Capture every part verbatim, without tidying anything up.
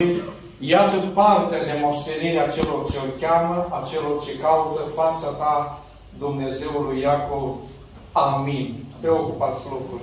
Iată partea de moștenire a celor ce o cheamă, a celor ce caută fața ta, Dumnezeului Iacov. Amin. Preocupați locul.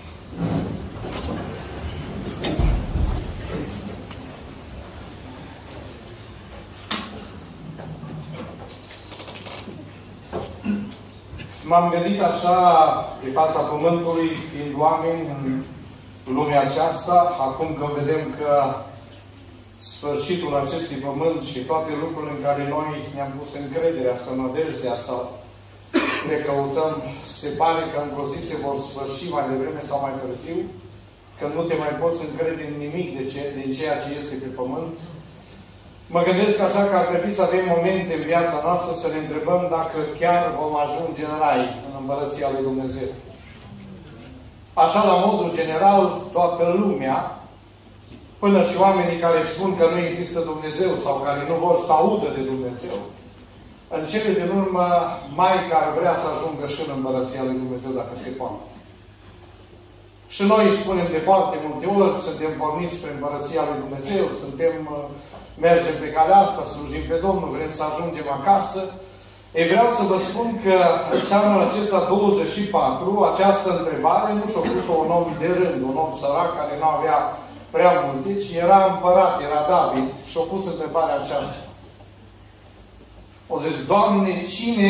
M-am gândit așa, pe fața Pământului, fiind oameni în lumea aceasta, acum când vedem că sfârșitul acestui pământ și toate lucrurile în care noi ne-am pus încrederea, să nădejdea, să le căutăm, se pare că într-o zi se vor sfârși mai devreme sau mai târziu, că nu te mai poți încrede în nimic de ce, din ceea ce este pe pământ. Mă gândesc așa că ar trebui să avem momente în viața noastră să ne întrebăm dacă chiar vom ajunge în rai, în Împărăția lui Dumnezeu. Așa, la modul general, toată lumea, până și oamenii care spun că nu există Dumnezeu sau care nu vor să audă de Dumnezeu, în cele din urmă, Maica ar vrea să ajungă și în Împărăția lui Dumnezeu, dacă se poate. Și noi spunem de foarte multe ori, suntem porniți spre Împărăția lui Dumnezeu, suntem, mergem pe calea asta, slujim pe Domnul, vrem să ajungem acasă. Ei, vreau să vă spun că în anul acesta douăzeci și patru, această întrebare nu și-a pus-o un om de rând, un om sărac care nu avea prea multe, ci era împărat, era David, și-a pus întrebarea aceasta. O zis, Doamne, cine,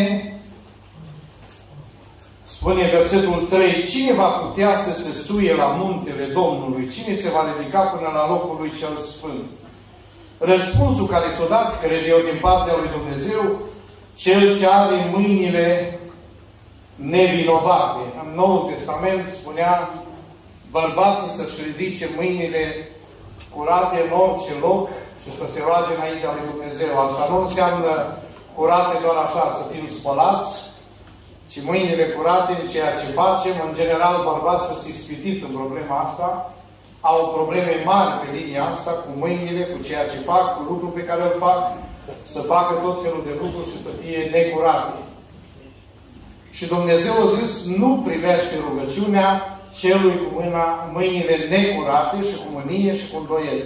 spune versetul trei, cine va putea să se suie la muntele Domnului? Cine se va ridica până la locul lui cel sfânt? Răspunsul care s-a dat, cred eu, din partea lui Dumnezeu, cel ce are mâinile nevinovate. În Noul Testament spunea bărbații să-și ridice mâinile curate în orice loc și să se roage înaintea lui Dumnezeu. Asta nu înseamnă curate doar așa, să fim spălați, ci mâinile curate în ceea ce facem. În general, bărbați să se ispitiți în problema asta. Au probleme mari pe linia asta, cu mâinile, cu ceea ce fac, cu lucrul pe care îl fac, să facă tot felul de lucruri și să fie necurate. Și Dumnezeu a zis, nu privește rugăciunea celui cu mâna, mâinile necurate și cu mânie și cu îndoieli.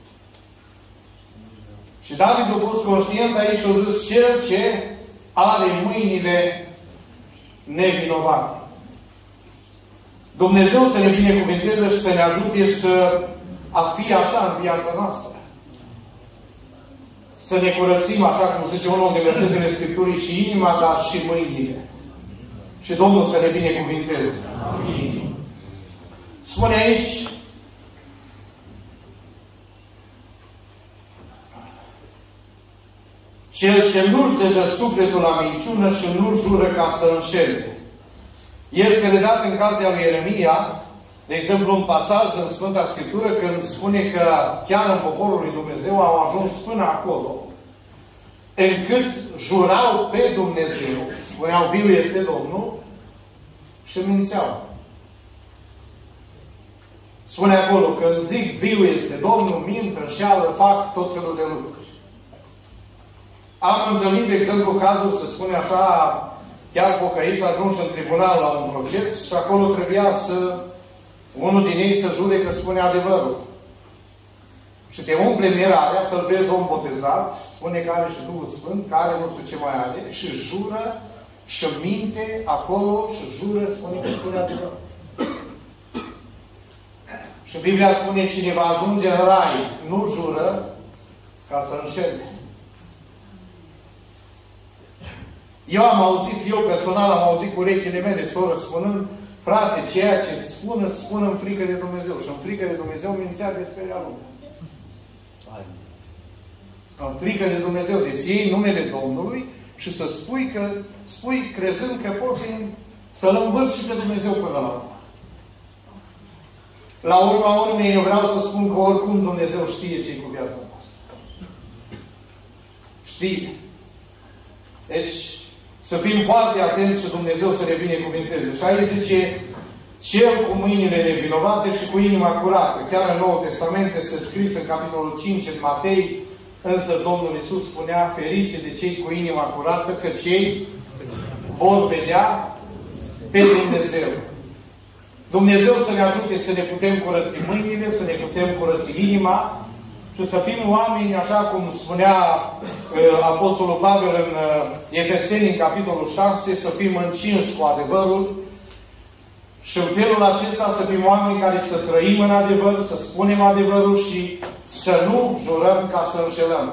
Și David a fost conștient aici și a zis, cel ce are mâinile nevinovate. Dumnezeu să ne binecuvânteze și să ne ajute să a fi așa în viața noastră. Să ne curățim, așa cum zice unul de versetele Scripturii, și inima, dar și mâinile. Și Domnul să ne binecuvânteze. Amin. Spune aici, cel ce nu-și dă sufletul la minciună și nu jură ca să înșele. Este redat în cartea lui Ieremia, de exemplu, un pasaj în Sfânta Scriptură, când spune că chiar în poporul lui Dumnezeu au ajuns până acolo, încât jurau pe Dumnezeu, spuneau, viu este Domnul, și mințeau. Spune acolo, când zic viu este Domnul, mint, înșeală, fac tot felul de lucruri. Am întâlnit, de exemplu, cazul, să spune așa, chiar pocăiți ajunși în tribunal la un proces și acolo trebuia să unul din ei să jure că spune adevărul. Și te umple mirarea să-l vezi om botezat, spune că are și Duhul Sfânt, că are nu știu ce mai are, și jură, și minte acolo, și jură, spune că spune adevărul. Și Biblia spune, cine va ajunge în rai, nu jură ca să înșele. Eu am auzit, eu personal am auzit cu urechile mele, soră, spunând, frate, ceea ce îți spun, îți spun în frică de Dumnezeu. Și în frică de Dumnezeu mințea despre ea lumea. În frică de Dumnezeu. Deci iei numele Domnului și să spui că, spui crezând că poți să-L învârți și pe Dumnezeu până la urmă. La urma urmei, eu vreau să spun că oricum Dumnezeu știe ce-i cu viața noastră. Știe. Deci, să fim foarte atenți și Dumnezeu să ne binecuvânteze. Și aici zice, cel cu mâinile nevinovate și cu inima curată. Chiar în Noul Testament este scris în capitolul cinci, în Matei, însă Domnul Iisus spunea, ferice de cei cu inima curată, că cei vor vedea pe Dumnezeu. Dumnezeu să ne ajute să ne putem curăți mâinile, să ne putem curăți inima și să fim oameni, așa cum spunea uh, Apostolul Pavel în uh, Efeseni, în capitolul șase, să fim încinși cu adevărul și în felul acesta să fim oameni care să trăim în adevăr, să spunem adevărul și să nu jurăm ca să înșelăm.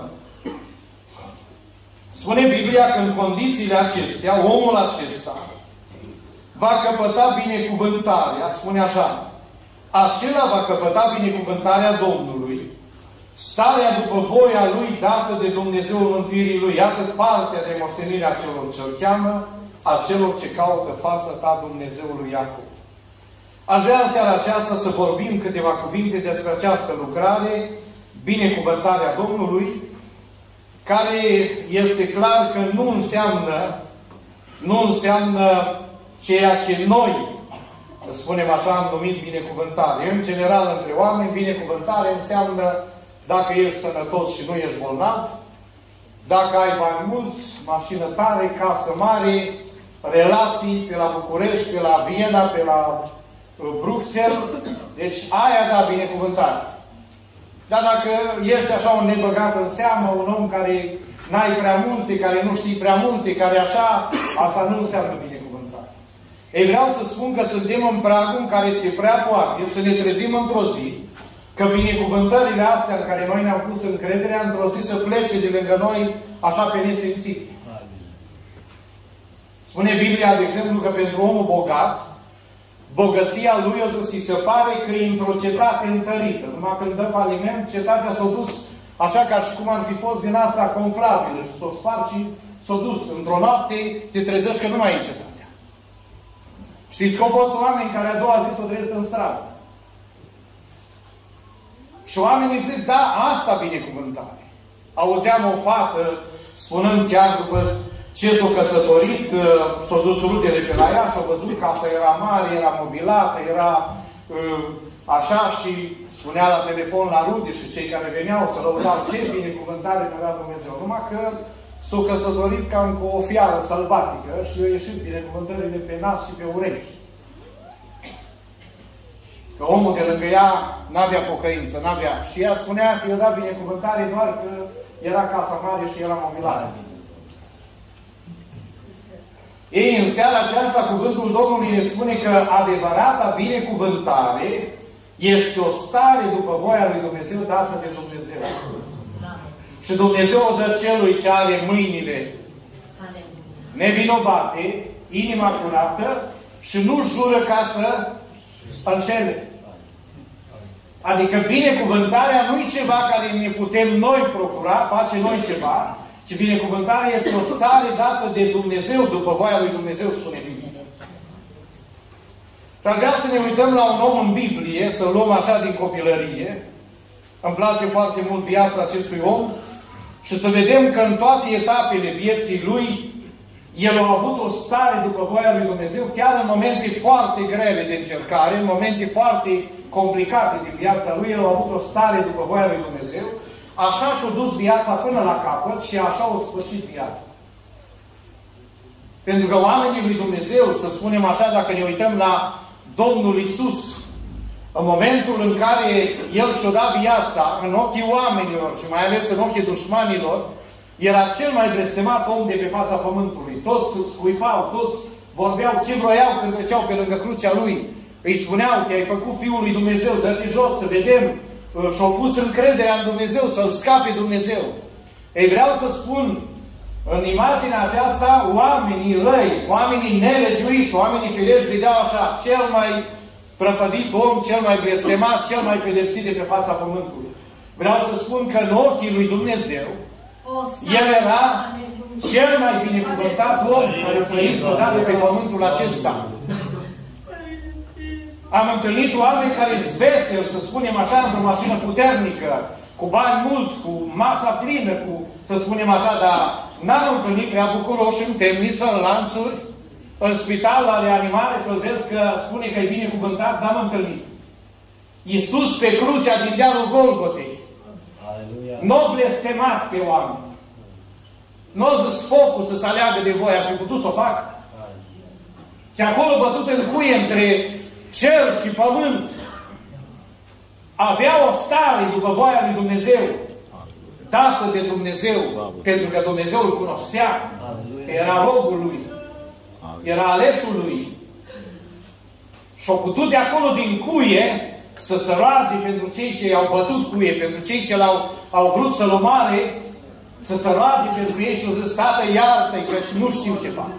Spune Biblia că în condițiile acestea, omul acesta va căpăta binecuvântarea, spune așa, acela va căpăta binecuvântarea Domnului, starea după voia Lui dată de Dumnezeul mântuirii Lui. Iată partea de moștenirea celor ce-L cheamă, a celor ce caută fața ta, Dumnezeul lui Iacov. Aș vrea în seara aceasta să vorbim câteva cuvinte despre această lucrare, binecuvântarea Domnului, care este clar că nu înseamnă, nu înseamnă ceea ce noi, spunem așa, am numit binecuvântare. În general, între oameni, binecuvântare înseamnă dacă ești sănătos și nu ești bolnav, dacă ai bani mulți, mașină tare, casă mare, relații pe la București, pe la Viena, pe la Bruxelles. Deci aia da binecuvântare. Dar dacă ești așa un nebăgat în seamă, un om care n-ai prea multe, care nu știi prea multe, care așa, asta nu înseamnă binecuvântare. Ei, vreau să spun că suntem în pragul în care se prea poate să ne trezim într-o zi, că binecuvântările astea în care noi ne-am pus încrederea, într-o zi să plece de lângă noi așa pe nesimțit. Spune Biblia, de exemplu, că pentru omul bogat, bogăția lui o să ți se pare că e într-o cetate întărită. Numai când dă faliment, cetatea s-a dus așa ca și cum ar fi fost din asta conflabilă și s-o spart și s-a dus. Într-o noapte te trezești că nu mai e cetatea. Știți că au fost oameni care a doua zi s-o trezit în stradă. Și oamenii zic, da, asta binecuvântare. Auzeam o fată spunând chiar după ce s-a căsătorit, s-a dus rudele pe la ea și a văzut casa era mare, era mobilată, era uh, așa și spunea la telefon la rude și cei care veneau să lăudau ce binecuvântare ne avea Dumnezeu. Numai că s-a căsătorit cam cu o fiară sălbatică și i-au ieșit binecuvântările pe nas și pe urechi. Că omul de lângă ea n-avea pocăință, n-avea. Și ea spunea că i-a dat binecuvântare doar că era casa mare și era mobilată. Ei, în seara aceasta, cuvântul Domnului ne spune că adevărata binecuvântare este o stare după voia lui Dumnezeu dată de Dumnezeu. Și Dumnezeu o dă celui ce are mâinile nevinovate, inima curată și nu jură ca să înșele. Adică binecuvântarea nu e ceva care ne putem noi procura, face noi ceva, ci binecuvântarea este o stare dată de Dumnezeu, după voia lui Dumnezeu, spune Biblia. Și ar vrea să ne uităm la un om în Biblie, să-l luăm așa din copilărie. Îmi place foarte mult viața acestui om și să vedem că în toate etapele vieții lui, el a avut o stare după voia lui Dumnezeu, chiar în momente foarte grele de încercare, în momente foarte complicate din viața lui, el a avut o stare după voia lui Dumnezeu. Așa și-a dus viața până la capăt și așa a sfârșit viața. Pentru că oamenii lui Dumnezeu, să spunem așa, dacă ne uităm la Domnul Iisus, în momentul în care El și-a dat viața în ochii oamenilor și mai ales în ochii dușmanilor, era cel mai blestemat om de pe fața pământului. Toți scuipau, toți vorbeau ce vroiau când treceau pe lângă crucea Lui. Îi spuneau că ai făcut Fiul lui Dumnezeu, dă-te jos să vedem. Și-au pus încrederea în Dumnezeu, să-L scape Dumnezeu. Ei, vreau să spun, în imaginea aceasta, oamenii răi, oamenii nelegiuiți, oamenii firești vedeau așa, cel mai prăpădit om, cel mai blestemat, cel mai pedepsit de pe fața pământului. Vreau să spun că în ochii lui Dumnezeu, el era cel mai binecuvântat om care a trăit vreodată pe pământul acesta. Am întâlnit oameni care îți vesel, să spunem așa, într-o mașină puternică, cu bani mulți, cu masa plină, cu, să spunem așa, dar n-am întâlnit prea bucuroși în temniță, în lanțuri, în spital, la reanimare, să-l vezi că spune că e binecuvântat, n-am întâlnit. Iisus pe crucea din dealul Golgotei. Nu n-o blestemat pe oameni. Nu n-o zis focul să se aleagă de voi, ar fi putut să o facă. Și acolo bătut în cuie între cer și pământ. avea o stare după voia lui Dumnezeu, dată de Dumnezeu, pentru că Dumnezeu îl cunoștea, că era robul lui, era alesul lui. Și-a putut de acolo din cuie să se roage pentru cei ce i-au bătut cuie, pentru cei ce l-au au vrut să-l omoare, să se roage pentru ei și au zis, Tată, iartă-i, că nu știu ce fac.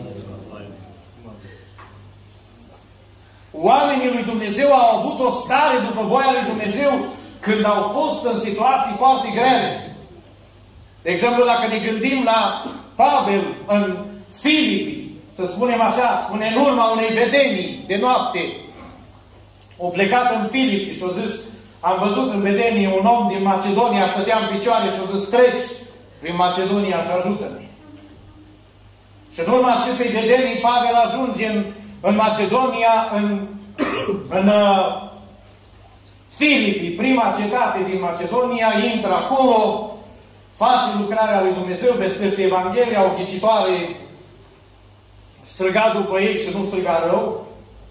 Oamenii lui Dumnezeu au avut o stare după voia lui Dumnezeu când au fost în situații foarte grele. De exemplu, dacă ne gândim la Pavel în Filipi, să spunem așa, spune în urma unei vedenii de noapte, o plecat în Filipi și a zis, am văzut în vedenie un om din Macedonia, stătea în picioare și a zis, treci prin Macedonia și ajută-ne. Și în urma acestei vedenii, Pavel ajunge în, în Macedonia, în, în uh, Filipi, prima cetate din Macedonia, intră acolo, face lucrarea lui Dumnezeu, vestește Evanghelia, o ghicitoare striga după ei și nu striga rău.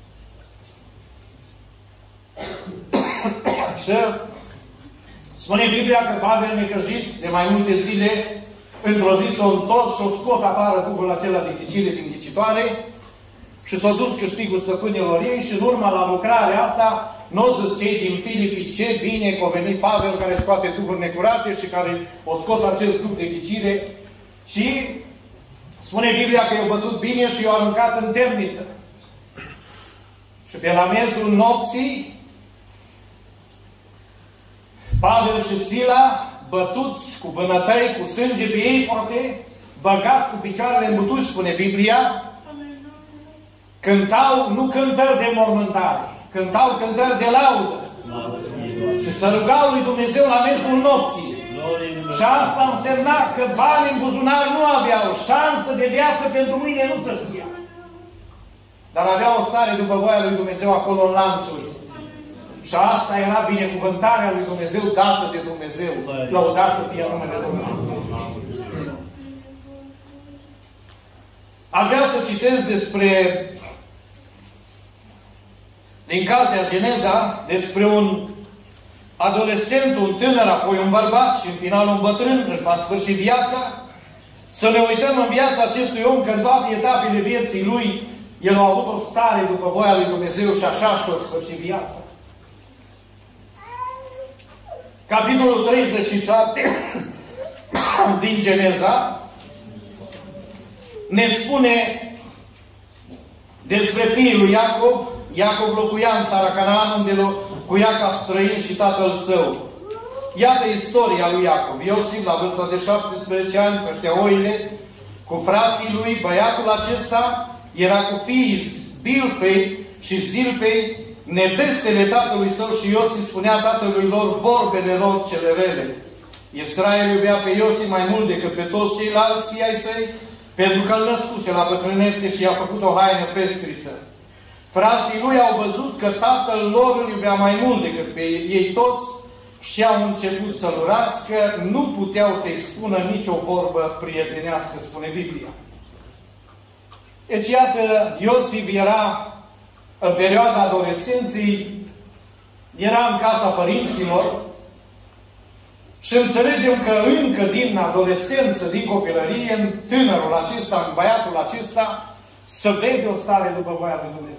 Și spune Biblia că Pavel necăjit de mai multe zile, într-o zi s-a întors și a scos afară duhul acela de ghicire din ghicitoare și s-a dus câștigul stăpânilor ei și în urma la lucrarea asta n-au zis cei din Filipi, ce bine că a venit Pavel care scoate duhuri necurate și care a scos acest duh de ghicire și spune Biblia că i-a bătut bine și i-a aruncat în temniță. Și pe la miezul nopții Pavel și Sila, bătuți cu vânătăi, cu sânge pe ei, poate, băgați cu picioarele în butuci, spune Biblia, cântau, nu cântări de mormântare, cântau cântări de laudă. Și se rugau lui Dumnezeu la miezul nopții. Și asta însemna că bani în buzunar nu aveau, șansă de viață pentru mâine nu se știa. Dar avea o stare după voia lui Dumnezeu acolo în lanțuri. Și asta era binecuvântarea lui Dumnezeu dată de Dumnezeu. Lăudat să fie numele Domnului. Aș vrea să citesc despre, din cartea Geneza, despre un adolescent, un tânăr, apoi un bărbat și în final un bătrân, își va sfârși viața. Să ne uităm în viața acestui om că în toate etapele vieții lui el a avut o stare după voia lui Dumnezeu și așa și-a sfârșit viața. Capitolul treizeci și șapte din Geneza ne spune despre fiul lui Iacov. Iacov locuia în țara Canaan, unde locuia ca străin și tatăl său. Iată istoria lui Iacov. Iosif, la vârsta de șaptesprezece ani, păștea oile cu frații lui. Băiatul acesta era cu fiii Bilfei și Zilpei, nevestele tatălui său, și Iosif spunea tatălui lor vorbele lor cele rele. Israel iubea pe Iosif mai mult decât pe toți ceilalți fii ai săi, pentru că îl născuse la bătrânețe și i-a făcut o haină pestriță. Frații lui au văzut că tatăl lor îl iubea mai mult decât pe ei toți și au început să-l urască, nu puteau să-i spună nicio vorbă prietenească, spune Biblia. Deci, iată, Iosif era în perioada adolescenței, era în casa părinților și înțelegem că încă din adolescență, din copilărie, în tânărul acesta, în băiatul acesta, se vede o stare după voia lui Dumnezeu.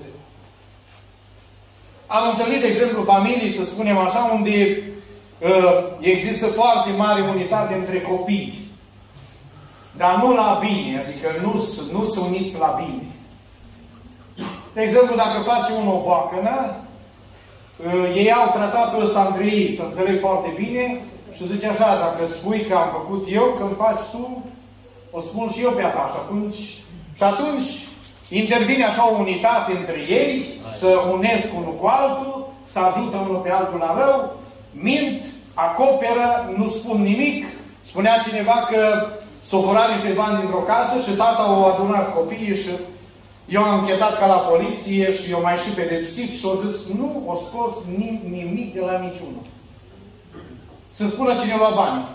Am întâlnit, de exemplu, familii, să spunem așa, unde uh, există foarte mare unitate între copii. Dar nu la bine, adică nu, nu sunt uniți la bine. De exemplu, dacă face unul o boacănă, uh, ei au tratatul ăsta între ei, să înțeleg foarte bine, și zice așa, dacă spui că am făcut eu, când faci tu, o spun și eu pe a ta. Și atunci, și atunci intervine așa o unitate între ei, să unesc unul cu altul, să ajută unul pe altul la rău, mint, acoperă, nu spun nimic. Spunea cineva că s-o furat niște bani dintr-o casă și tata o adunat copiii și eu am închetat ca la poliție și eu mai și pedepsit și o zis, nu o scos nimic de la niciunul. Să spună cineva banii.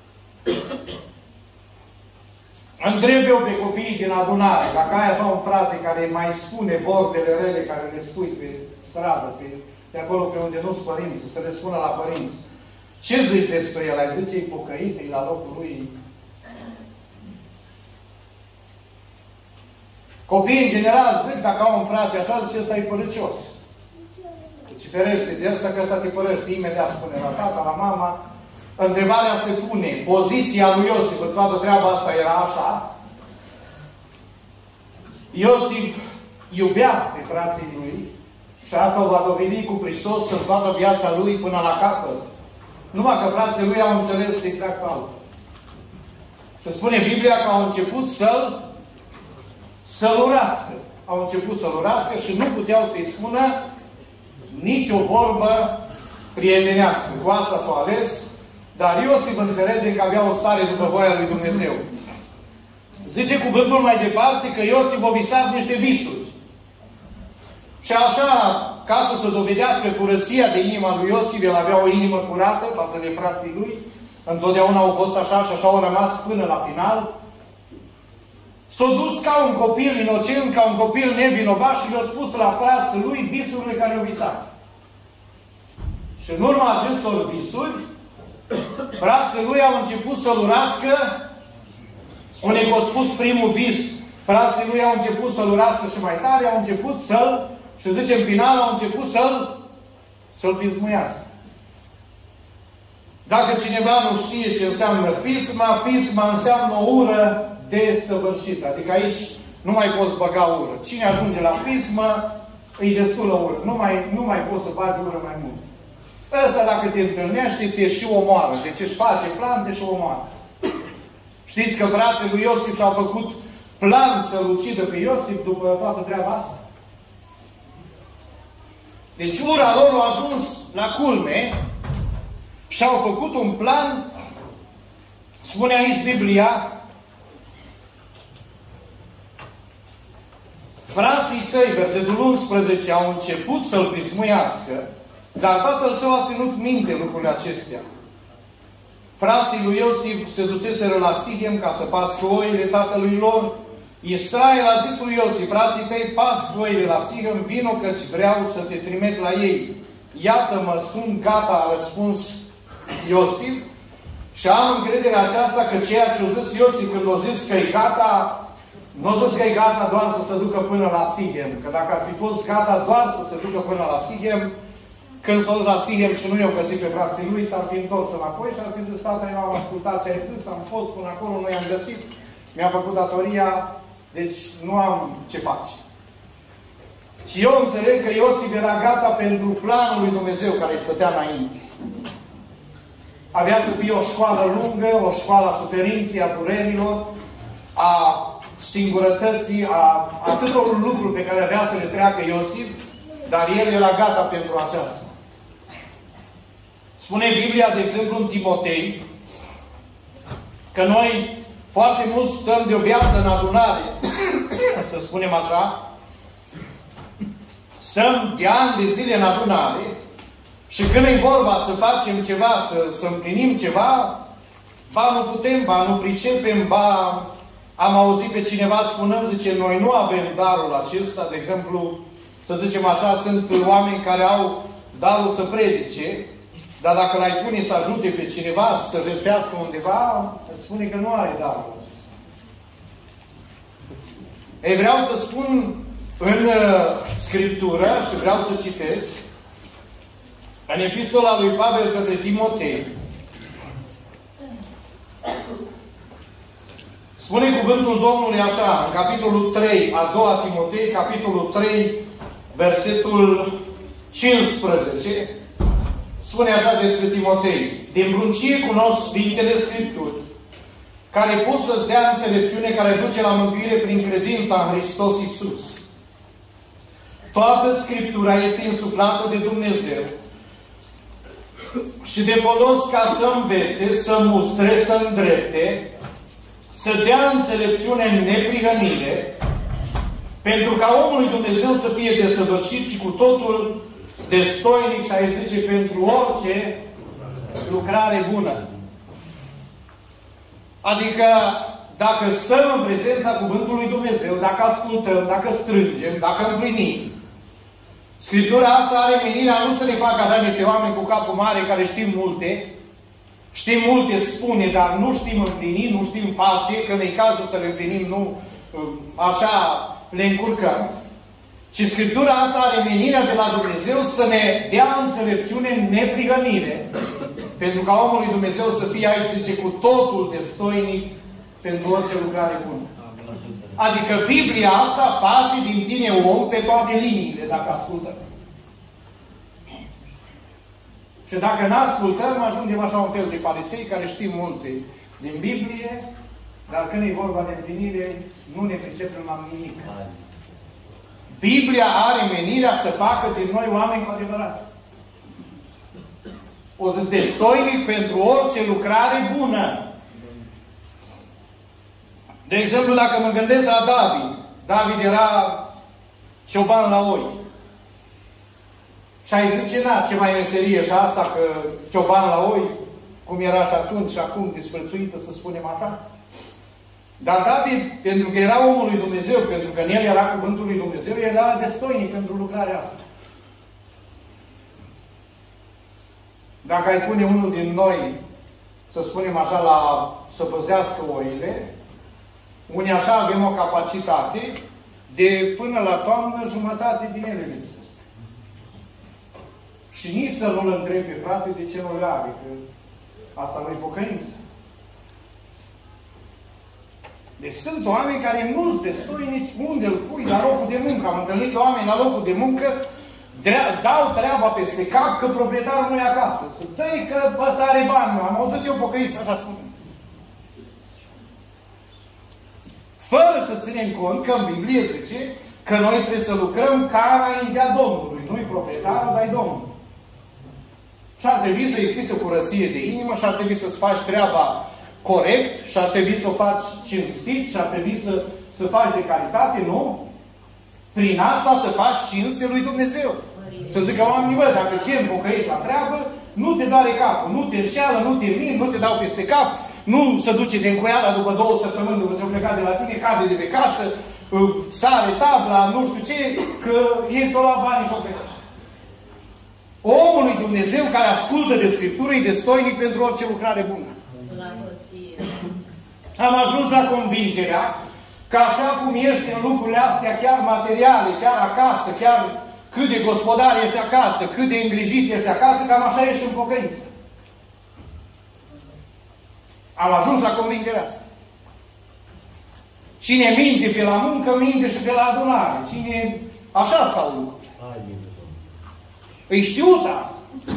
Întreb eu pe copiii din adunare, dacă ai așa un frate care mai spune vorbele rele care le spui pe stradă, pe de acolo pe unde nu sunt părinți, să le spună la părinți. Ce zici despre el? Ai zice, e pocăit, e la locul lui? Copiii, în general, zic, dacă au un frate așa, zice, ăsta e părâcios. Deci ferește de ăsta, că ăsta te părăște. Imediat spune la tata, la mama. Întrebarea se pune, poziția lui Iosif, în toată treaba asta era așa. Iosif iubea pe frații lui și asta o va dovedi cu Hristos în toată viața lui până la capăt. Numai că frații lui au înțeles exact altfel. Și spune Biblia că au început să-l să-l urască. Au început să-l urască și nu puteau să-i spună nici o vorbă prietenească. Cu asta s-au ales, dar Iosif înțelege că avea o stare după voia lui Dumnezeu. Zice cuvântul mai departe că Iosif a visat niște visuri. Și așa, ca să se dovedească curăția de inima lui Iosif, el avea o inimă curată față de frații lui. Întotdeauna au fost așa și așa au rămas până la final. S-a dus ca un copil inocent, ca un copil nevinovat și le-a spus la frații lui visurile care au visat. Și în urma acestor visuri, frații lui au început să-l urască. Spune că a spus primul vis, frații lui au început să-l urască și mai tare, au început să-l, și zice în final, au început să-l să-l pismuiască. Dacă cineva nu știe ce înseamnă pisma, pisma înseamnă o ură desăvârșită. Adică aici nu mai poți băga ură. Cine ajunge la pismă, îi destulă ură. Nu mai, nu mai poți să bagi ură mai mult. Ăsta dacă te întâlnește, te și omoară. Deci își face plan, te și omoară. Știți că frații lui Iosif și-au făcut plan să-l ucidă pe Iosif după toată treaba asta? Deci ura lor a ajuns la culme și-au făcut un plan. Spune aici Biblia, frații săi, versetul unsprezece, au început să-l pismuiască, dar tatăl său a ținut minte lucrurile acestea. Frații lui Iosif se duseseră la Sichem ca să pască oile tatălui lor. Israel a zis lui Iosif, frații tăi pasc oile la Sichem, vino căci vreau să te trimit la ei. Iată-mă, sunt gata, a răspuns Iosif. Și am încrederea aceasta că ceea ce a zis Iosif când a zis că e gata, nu a zis că e gata doar să se ducă până la Sichem. Că dacă ar fi fost gata doar să se ducă până la Sichem, când s-a dus la Sichem și nu i-au găsit pe frații lui, s-ar fi întors înapoi și ar fi zis, tata, eu am ascultat ce ai zis, am fost până acolo, nu i-am găsit, mi-am făcut datoria, deci nu am ce face. Și eu înțeleg că Iosif era gata pentru planul lui Dumnezeu care îi stătea înainte. Avea să fie o școală lungă, o școală a suferinței, a durerilor, a singurătății, a atâtor lucruri pe care avea să le treacă Iosif, dar el era gata pentru aceasta. Spune Biblia, de exemplu, în Timotei, că noi foarte mult stăm de o viață în adunare, să spunem așa, stăm de ani de zile în adunare și când e vorba să facem ceva, să, să împlinim ceva, ba nu putem, ba nu pricepem, ba am auzit pe cineva spunând, zice, noi nu avem darul acesta, de exemplu, să zicem așa, sunt oameni care au darul să predice, dar dacă l-ai pune să ajute pe cineva să jertfească undeva, îți spune că nu are darul acesta. Ei, vreau să spun în uh, Scriptură și vreau să citesc în Epistola lui Pavel către Timotei. Spune cuvântul Domnului așa, în capitolul trei, a doua Timotei, capitolul trei, versetul cincisprezece, spune așa despre Timotei: din pruncie cunosc Sfintele Scripturi, care pot să-ți dea înțelepciune care duce la mântuire prin credința în Hristos Iisus. Toată Scriptura este insuflată de Dumnezeu și de folos ca să învețe, să mustre, să îndrepte, să dea înțelepciune în neprihănire, pentru ca omul lui Dumnezeu să fie desăvârșit și cu totul destoinic, și aici zice, pentru orice lucrare bună. Adică, dacă stăm în prezența Cuvântului Dumnezeu, dacă ascultăm, dacă strângem, dacă împlinim, Scriptura asta are menirea nu să ne facă așa niște oameni cu capul mare care știm multe, știm multe spune, dar nu știm împlini, nu știm face, că în cazul să le împlinim, nu așa le încurcăm. Ci Scriptura asta are menirea de la Dumnezeu să ne dea înțelepciune în neprihănire, pentru ca omul lui Dumnezeu să fie, aici zice, cu totul destoinic pentru orice lucrare bună. Adică Biblia asta face din tine om pe toate liniile, dacă ascultăm. Și dacă nu ascultăm, ajungem așa un fel de farisei care știm multe din Biblie, dar când e vorba de împlinire, nu ne pricepem la nimic. Biblia are menirea să facă din noi oameni cu adevărat. O să-ți destoinic pentru orice lucrare bună. De exemplu, dacă mă gândesc la David. David era cioban la oi. Și ai zice, na, ce mai e meserie și asta, că cioban la oi, cum era și atunci și acum disprețuită, să spunem așa. Dar David, pentru că era omul lui Dumnezeu, pentru că în el era cuvântul lui Dumnezeu, era destoinic pentru lucrarea asta. Dacă ai pune unul din noi, să spunem așa, la să păzească oile, unii așa avem o capacitate de până la toamnă jumătate din ele lipsesc. Și nici să nu-l întrebi pe frate de ce nu le are, că asta nu-i pocăință. Deci sunt oameni care nu-ți destui nici unde îl pui la locul de muncă. Am întâlnit oameni la locul de muncă, dau treaba peste cap că proprietarul nu e acasă. Dă-i că ăsta are bani. Am auzit eu pocăiți, așa spune. Fără să ținem cont că în Biblie zice că noi trebuie să lucrăm ca înaintea Domnului. Nu-i proprietarul, dar e Domnul. Și ar trebui să existe o curăție de inimă și ar trebui să-ți faci treaba corect și ar trebui să o faci cinstit și ar trebui să, să faci de calitate, nu? Prin asta să faci cinste lui Dumnezeu. Să zică oamenii, bă, dacă chem pocăiți la treabă, nu te doare capul, nu te înșeală, nu te min, nu te dau peste cap, nu se duce de încoiala după două săptămâni după ce au plecat de la tine, cade de pe casă, sare tabla, nu știu ce, că ei ți-o lua banii și au plecat. Omul lui Dumnezeu care ascultă de Scriptură e destoinic pentru orice lucrare bună. Am ajuns la convingerea că așa cum ești în lucrurile astea, chiar materiale, chiar acasă, chiar cât de gospodar ești acasă, cât de îngrijit ești acasă, cam așa ești în pocăință. Am ajuns la convingerea asta. Cine minte pe la muncă, minte și pe la adunare. Cine... Așa stau lucrurile. Îi știut asta.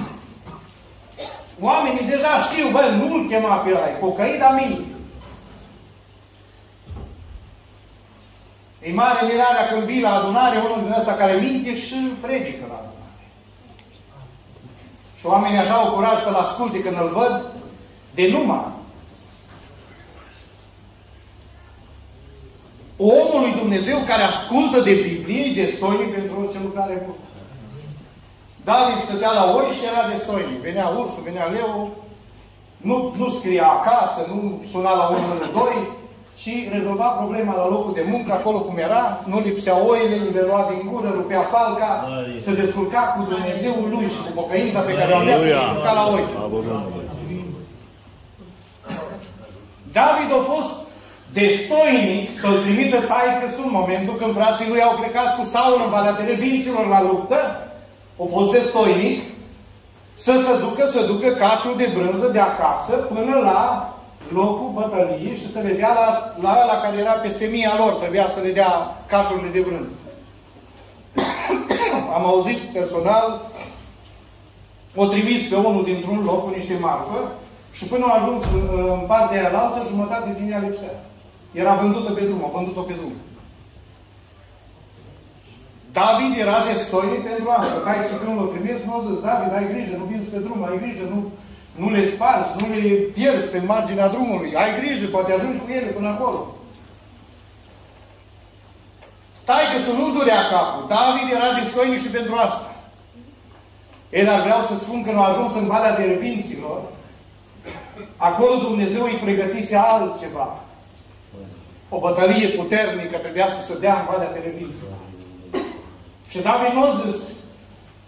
Oamenii deja știu, bă, nu-l chema pe ăla, e pocăit, dar minte. E mare mirarea când vii la adunare, unul din ăsta care minte și predică la adunare. Și oamenii așa au curaj să-l asculte când îl văd de numai. Omul lui Dumnezeu care ascultă de Biblie e destoinic pentru orice lucrare bună. David stătea la oi și era destoinic. Venea ursul, venea leu, nu, nu scria acasă, nu suna la unu unu doi, și rezolva problema la locul de muncă, acolo cum era, nu lipsea oile, le lua din gură, rupea falca, se descurca cu Dumnezeul lui și cu pocăința pe care o avea, se descurca la oi. David a fost destoinic să-l trimită taică-sul în momentul când frații lui au plecat cu Saul în Valea Terebinților la luptă. A fost destoinic să se ducă, să ducă cașul de brânză de acasă până la locul bătăliei și să le dea la, la ăla care era peste mia lor. Trebuia să le dea cașurile de brânză. Am auzit personal, o trimis pe unul dintr-un loc cu niște marfă și până a ajuns în partea aia la altă, jumătate din ea lipsea. Era vândută pe drum, a vândut-o pe drum. David era destoinic pentru asta. Hai să când l-o trimis, nu a zis, David, ai grijă, nu vinzi pe drum, ai grijă, nu... Nu le spargi, nu le pierzi pe marginea drumului. Ai grijă, poate ajungi cu ele până acolo. Taică să nu durea capul. David era destoinic și pentru asta. El ar vreau să spun că nu a ajuns în Valea Terebinților. Acolo Dumnezeu îi pregătise altceva. O bătălie puternică trebuia să se dea în Valea Terebinților. Și David nu a zis,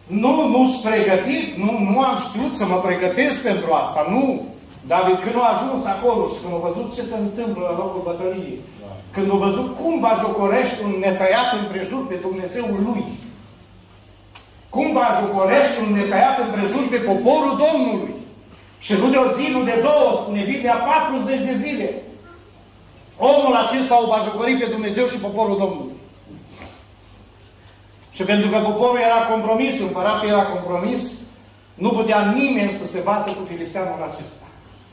Nu, nu-s pregătit, nu, nu am știut să mă pregătesc pentru asta, nu. David, când a ajuns acolo și când a văzut ce se întâmplă la locul bătăliei, când a văzut cum bajocorește un netăiat împrejur pe Dumnezeul lui, cum bajocorește un netăiat împrejur pe poporul Domnului, și nu de o zi, nu de două, spune Biblia, patruzeci de zile, omul acesta o bajocorit pe Dumnezeu și poporul Domnului. Și pentru că poporul era compromis, împăratul era compromis, nu putea nimeni să se bată cu filisteanul acesta.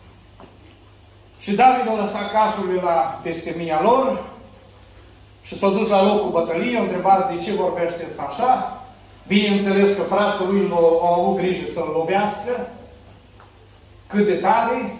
Și David a lăsat cașurile la peste mia lor și s-a dus la locul bătăliei, a întrebat de ce vorbește așa. Bineînțeles că frații lui au avut grijă să-l lovească cât de tare,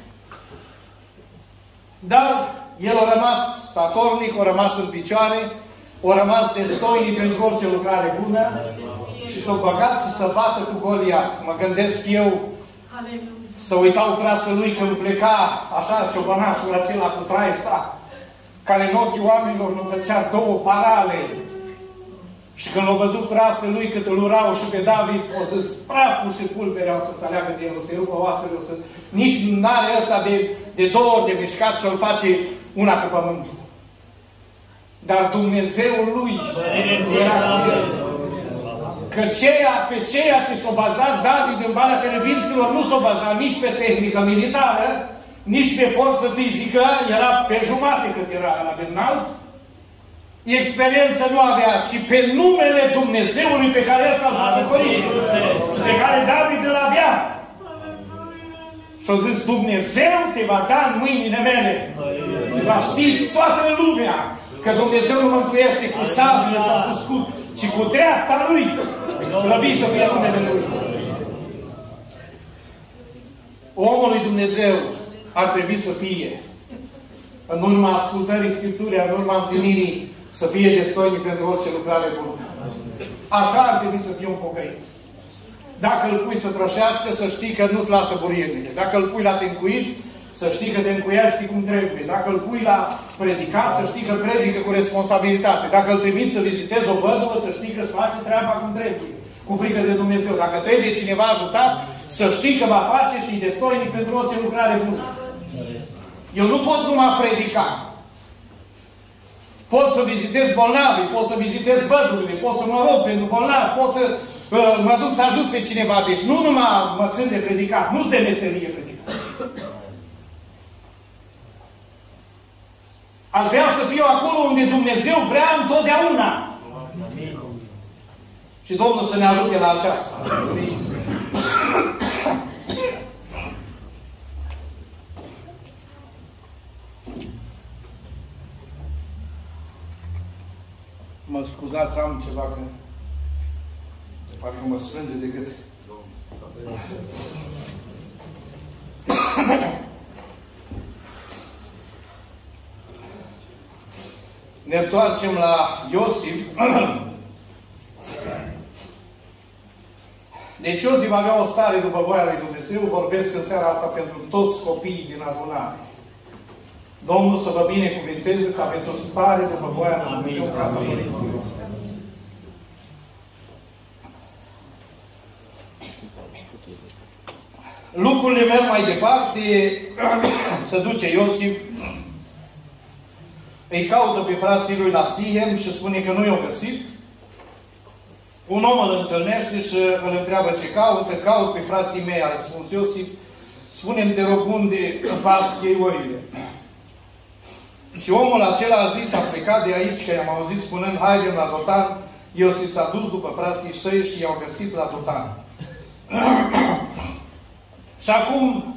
dar el a rămas statornic, a rămas în picioare, a rămas destoinic pentru orice lucrare bună și s-a băgat să se bată cu Goliat. Mă gândesc eu să uitau frații lui când pleca așa ciobănașul acela cu traista, care în ochii oamenilor nu făcea două parale. Și când l-au văzut frații lui cât îl urau și pe David, o să-s praful și pulberea o să se aleagă de el, o să-i rupă oasele, o să... Nici n-are ăsta de, de două ori de mișcat să-l face una pe pământul. Dar Dumnezeul lui era cu el. Că ceea, pe ceea ce s-a bazat David în Valea Terebinților nu s-a bazat nici pe tehnică militară, nici pe forță fizică, era pe jumate cât era la Bernalt. Experiență nu avea, ci pe numele Dumnezeului pe care ăsta l-a făcut și pe care David îl avea. Și-a zis, Dumnezeu te va da în mâinile mele și va ști toată lumea că Dumnezeu nu mântuiește cu sabie sau cu scut, ci cu dreapta Lui. Slăvit să fie numele Lui. Omul lui Dumnezeu ar trebui să fie, în urma ascultării Scripturii, în urma întâlnirii, să fie destoinic pentru orice lucrare bună. Așa ar trebui să fie un pocăit. Dacă îl pui să trășească, să știi că nu-ți lasă burienile. Dacă îl pui la tencuit, să știi că te încuiești cum trebuie. Dacă îl pui la predicat, să știi că predică cu responsabilitate. Dacă îl trimiți să vizitezi o văduvă, să știi că își face treaba cum trebuie. Cu frică de Dumnezeu. Dacă trebuie cineva ajutat, să știi că va face și e destoinic pentru orice lucrare bună. Eu nu pot numai predica. Pot să vizitez bolnavi, pot să vizitez văduvile, pot să mă rog pentru bolnavi, pot să uh, mă duc să ajut pe cineva. Deci nu numai mă țin de predicat, nu-s de meserie predicat. Aș vrea să fiu acolo unde Dumnezeu vrea întotdeauna. Și Domnul să ne ajute la aceasta. Mă scuzați, am ceva că parcă mă strânge de gât. Ne întoarcem la Iosif. Deci Iosif avea o stare după voia lui Dumnezeu. Vorbesc în seara asta pentru toți copiii din adunare. Domnul să vă binecuvinteze să aveți o stare după voia lui Dumnezeu în casa părinților. Lucrurile merg mai departe. Se duce Iosif, îi caută pe frații lui la Sihem și spune că nu i-au găsit. Un om îl întâlnește și îl întreabă ce caută. Caut pe frații mei, a răspuns Iosif. Spune-mi, te rog, unde pasc ei oile. Și omul acela a zis, a plecat de aici, că i-am auzit spunând, haidem la Dotan. Iosif s-a dus după frații săi și i-au găsit la Dotan. Și acum,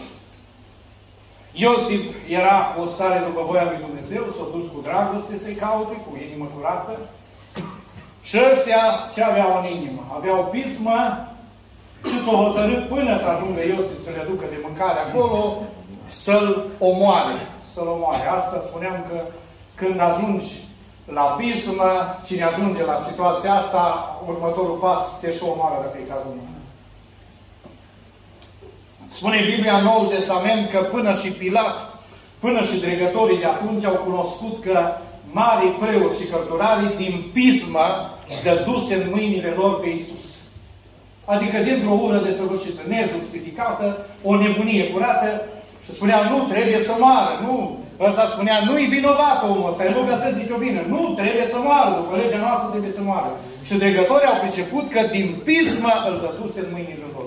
Iosif era o stare după voia lui Dumnezeu, s-a dus cu dragoste să-i caute, cu inimă curată. Și ăștia ce aveau în inimă? Aveau pismă și s-au hotărât până să ajungă Iosif să le ducă de mâncare acolo, să-l omoare. Să-l omoare. Asta spuneam că când ajungi la pismă, cine ajunge la situația asta, următorul pas te și omoară dacă e cazul meu. Spune Biblia în Noul Testament că până și Pilat, până și dregătorii de atunci au cunoscut că marii preoți și cărturarii din pismă dăduse în mâinile lor pe Iisus. Adică dintr-o ură desăvârșită, nejustificată, o nebunie curată, și spunea, nu, trebuie să moară, nu. Ăsta spunea, nu-i vinovat omul ăsta, nu găsesc nicio vină. Nu, trebuie să moară, după legea noastră trebuie să moară. Și dregătorii au priceput că din pismă îl dăduse în mâinile lor.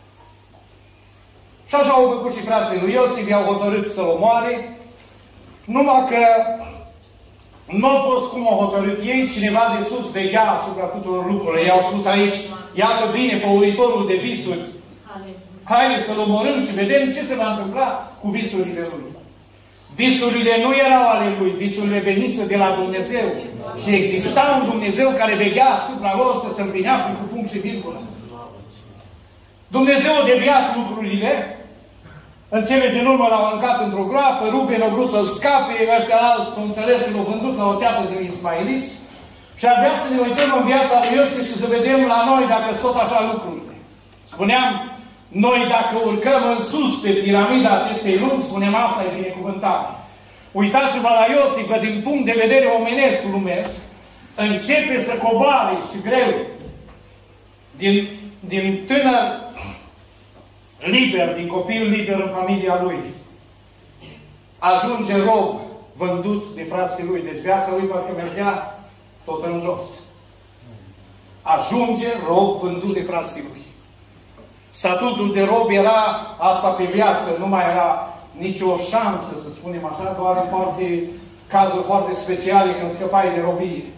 Și așa au făcut și frații lui Iosif, i-au hotărât să-l omoare, numai că nu a fost cum au hotărât ei, cineva de sus veghea asupra tuturor lucrurilor. Ei au spus aici, iată vine făuritorul de visuri. Haideți să-l omorâm și vedem ce se va întâmpla cu visurile lui. Visurile nu erau ale lui, visurile venise de la Dumnezeu. Și exista un Dumnezeu care veghea asupra lor să se împlinească cu punct și virgulă. Dumnezeu a deviat lucrurile. În cele din urmă l-au aruncat într-o groapă, Ruben a vrut să-l scape, ăștia alți s-au înțeles și l-au vândut la o ceată din ismailiți. Și ar vrea să ne uităm în viața lui Iosif și să vedem la noi dacă sunt tot așa lucrurile. Spuneam, noi dacă urcăm în sus pe piramida acestei lumi, spunem asta e binecuvântare. Uitați-vă la Iosif, că din punct de vedere omenesc lumesc, începe să coboare și greu. Din, din tânăr liber, din copil liber în familia lui, ajunge rob vândut de frații lui. Deci viața lui parcă mergea tot în jos. Ajunge rob vândut de frații lui. Statutul de rob era asta pe viață, nu mai era nicio șansă, să spunem așa, doar în foarte, cazuri foarte speciale când scăpai de robie.